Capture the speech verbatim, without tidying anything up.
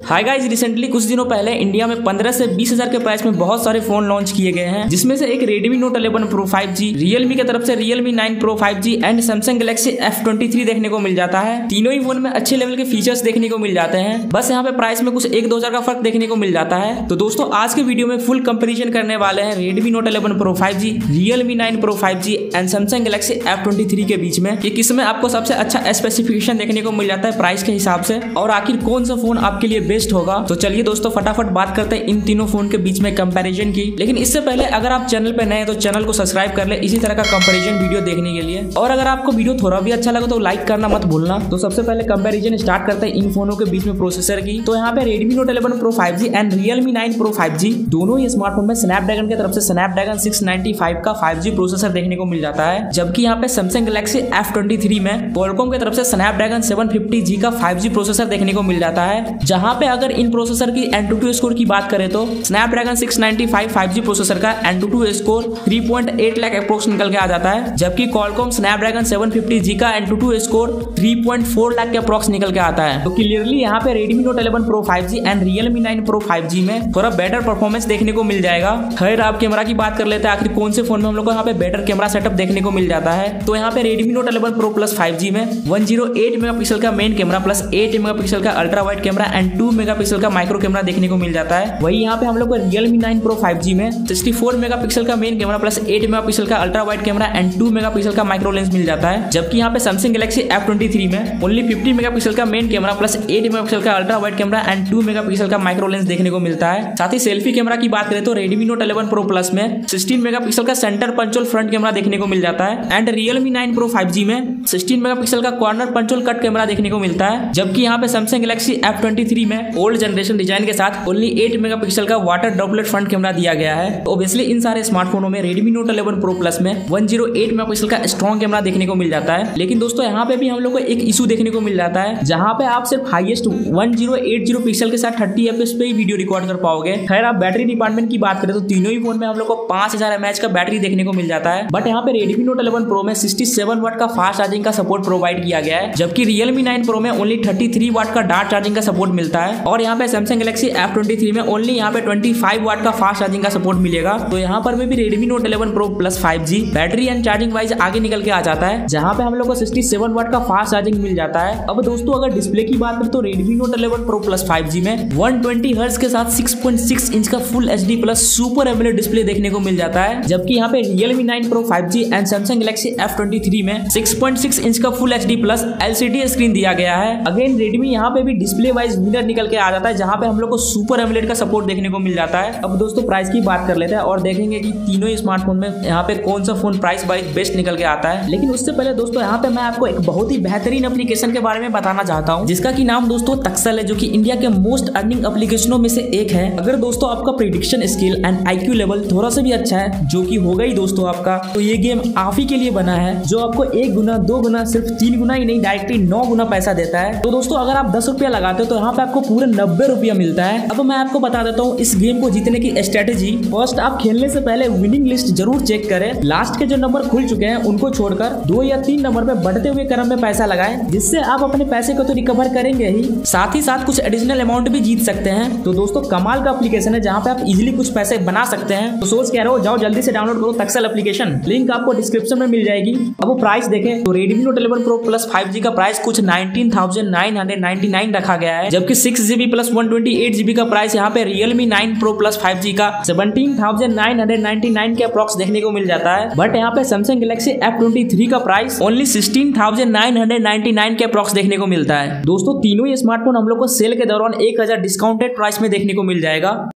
Hi guys, recently कुछ दिनों पहले इंडिया में पंद्रह से बीस हजार के प्राइस में बहुत सारे फोन लॉन्च किए गए हैं, जिसमें से एक Redmi Note eleven Pro five G, Realme की तरफ से Realme nine Pro five G and Samsung Galaxy F twenty three देखने को मिल जाता है। तीनों ही फोन में अच्छे लेवल के फीचर्स देखने को मिल जाते हैं, बस यहाँ पे प्राइस में कुछ एक दो हजार का फर्क देखने को मिल जाता है। तो दोस्तों आज के वीडियो में फुल कंपेरिजन करने वाले हैं Redmi Note eleven Pro five G, Realme nine Pro five G and Samsung Galaxy F twenty three के बीच में कि किसमें आपको सबसे अच्छा स्पेसिफिकेशन देखने को मिल जाता है प्राइस के हिसाब से, और आखिर कौन सा फोन आपके लिए बेस्ट होगा। तो चलिए दोस्तों फटाफट बात करते हैं इन तीनों फोन के बीच में कंपैरिजन की। लेकिन इससे पहले अगर आप चैनल पे नए हैं तो चैनल को सब्सक्राइब कर ले इसी तरह का कंपैरिजन वीडियो देखने के लिए, और अगर आपको वीडियो थोड़ा भी अच्छा लगा तो लाइक करना मत भूलना। तो सबसे पहले कंपैरिजन स्टार्ट करते हैं इन फोनों के बीच में प्रोसेसर की। तो यहाँ पे Redmi Note eleven Pro five G and Realme nine Pro five G दोनों ही स्मार्टफोन में स्नैपड्रैगन की तरफ से स्नैपड्रैगन सिक्स नाइंटी फाइव का फाइव जी प्रोसेसर देखने को मिल जाता है, जबकि यहाँ पे Samsung Galaxy F twenty three में Qualcomm की तरफ से स्नैपड्रैगन सेवन फिफ्टी जी का फाइव जी प्रोसेसर देखने को मिल जाता है। जहाँ पे अगर इन प्रोसेसर की एंटूटू स्कोर की बात करें तो Snapdragon six ninety five five G processor का AnTuTu score three point eight lakh approx निकल के आ जाता है, जबकि Qualcomm Snapdragon seven fifty G का AnTuTu score three point four lakh के अप्रोक्स निकल के आता है। तो क्लियरली यहाँ पे Redmi Note eleven Pro five G and Realme nine Pro five G में थोड़ा बेटर परफॉर्मेंस देखने को मिल जाएगा। खैर आप कैमरा की बात कर लेते हैं, आखिर कौन से फोन में हम लोग को यहाँ पे बेटर कैमरा सेटअप देखने को मिल जाता है। तो यहाँ पे Redmi Note eleven Pro Plus five G में वन जीरो एट मेगापिक्सल का main camera plus eight megapixel का ultra wide camera and two megapixel का माइक्रो कैमरा देखने को मिल जाता है। वही यहाँ पे हम लोग को Realme nine Pro five G में सिक्सटी फोर मेगापिक्सल का main camera plus eight megapixel का ultra wide camera and two megapixel का माइक्रो लेंस मिल जाता है, जबकि यहाँ पे Samsung Galaxy F twenty three में ओनली फिफ्टी मेगापिक्सल का main camera plus eight megapixel का ultra wide camera and two megapixel का माइक्रो लेंस देखने को मिलता है। साथ ही सेल्फी कैमरा की बात करें तो Redmi Note eleven Pro Plus में सिक्सटीन मेगापिक्सल का सेंटर पंचोल फ्रंट कैमरा देखने को मिल जाता है and Realme nine Pro five G में सिक्सटीन मेगापिक्सल का कॉर्नर पंचोल कट कैमरा देखने को मिलता है, जबकि यहाँ पे Samsung Galaxy F twenty three में ओल्ड जनरेशन डिजाइन के साथ ओनली एट मेगापिक्सल का वाटर ड्रॉपलेट फ्रंट कैमरा दिया गया है। ऑब्वियसली इन सारे स्मार्टफोनों में Redmi Note eleven Pro Plus में वन जीरो एट मेगापिक्सल का स्ट्रॉन्ग कैमरा देखने को मिल जाता है। लेकिन दोस्तों यहाँ पे भी हम लोग को एक इशू देखने को मिल जाता है, जहाँ पे आप सिर्फ highest one zero eight zero pixel के साथ थर्टी एफ पी एस पे ही वीडियो रिकॉर्ड कर पाओगे। खैर आप बैटरी डिपार्टमेंट की बात करें तो तीनों ही फोन में हम लोग को पांच हजार एम एच का बैटरी देखने को मिल जाता है, बट यहाँ पे Redmi Note इलेवन Pro में सिक्सटी सेवन वाट का फास्ट चार्जिंग का सपोर्ट प्रोवाइड किया गया है, जबकि Realme नाइन Pro में ओनली थर्टी थ्री वाट का डार्ट चार्जिंग का सपोर्ट मिलता है, और यहाँ पे Samsung Galaxy F twenty three में ओनली यहाँ पे ट्वेंटी फाइव वाट का फास्ट चार्जिंग का सपोर्ट मिलेगा। तो यहाँ पर में भी Redmi Note eleven Pro Plus five G battery and charging wise आगे निकल के आ जाता है, जहाँ पे हम लोग को सिक्सटी सेवन वाट का फास्ट चार्जिंग मिल जाता है। अब दोस्तों अगर डिस्प्ले की बात करें तो Redmi Note eleven Pro Plus five G में वन ट्वेंटी हर्ट्ज के साथ सिक्स पॉइंट सिक्स इंच का full H D plus super AMOLED display देखने को मिल जाता है, जबकि यहाँ पे Realme nine Pro five G and Samsung Galaxy F twenty three में सिक्स पॉइंट सिक्स इंच का full H D plus L C D screen दिया गया है। अगेन Redmi यहाँ पे भी डिस्प्ले वाइज विनर निकल के आ जाता है, जहाँ पे हम लोग को सुपर एमोलेड का सपोर्ट देखने को मिल जाता है। अब दोस्तों प्राइस की बात कर लेते हैं और देखेंगे कि तीनों ही स्मार्टफोन में यहाँ पे कौन सा फोन प्राइस वाइज बेस्ट निकल के आता है। लेकिन उससे पहले दोस्तों यहाँ पे मैं आपको एक बहुत ही बेहतरीन एप्लीकेशन के बारे में बताना चाहता हूँ, जिसका की नाम दोस्तों तक्सल है, जो कि इंडिया के मोस्ट अर्निंग एप्लीकेशनों में से एक है। अगर दोस्तों आपका prediction skill and I Q level थोड़ा सा भी अच्छा है, जो कि होगा ही दोस्तों आपका, तो ये गेम आप ही के लिए बना है, जो आपको एक गुना दो गुना सिर्फ तीन गुना ही नहीं डायरेक्टली नौ गुना पैसा देता है। तो दोस्तों अगर आप दस रुपया लगाते हो तो यहाँ पे आपको पूरे नब्बे रुपया मिलता है। अब मैं आपको बता देता हूँ इस गेम को जीतने की स्ट्रेटेजी। फर्स्ट आप खेलने से पहले विनिंग लिस्ट जरूर चेक करें, लास्ट के जो नंबर खुल चुके हैं उनको छोड़कर दो या तीन नंबर पे बढ़ते हुए क्रम में पैसा लगाएं, जिससे आप अपने पैसे को तो रिकवर करेंगे ही, साथ ही साथ कुछ एडिशनल अमाउंट भी जीत सकते हैं। तो दोस्तों कमाल का एप्लीकेशन है, जहाँ पे आप इजीली कुछ पैसे बना सकते हैं। तो सोच कह रहे हो, जाओ जल्दी से डाउनलोड करो तक्सल एप्लीकेशन, लिंक आपको डिस्क्रिप्शन में मिल जाएगी। अब वो प्राइस देखें तो Redmi Note eleven Pro Plus five G का प्राइस कुछ nineteen thousand nine hundred ninety nine रखा गया है, जबकि six GB plus one twenty eight GB का प्राइस यहाँ पे Realme nine Pro Plus five G का seventeen thousand nine hundred ninety nine के अप्रॉक्स देखने को मिल जाता है। बट यहाँ पे Samsung Galaxy F twenty three का price only sixteen thousand nine hundred ninety nine के अप्रॉक्स देखने को मिलता है। दोस्तों तीनों ही स्मार्टफोन हम लोग को सेल के दौरान एक हजार डिस्काउंटेड प्राइस में देखने को मिल जाएगा।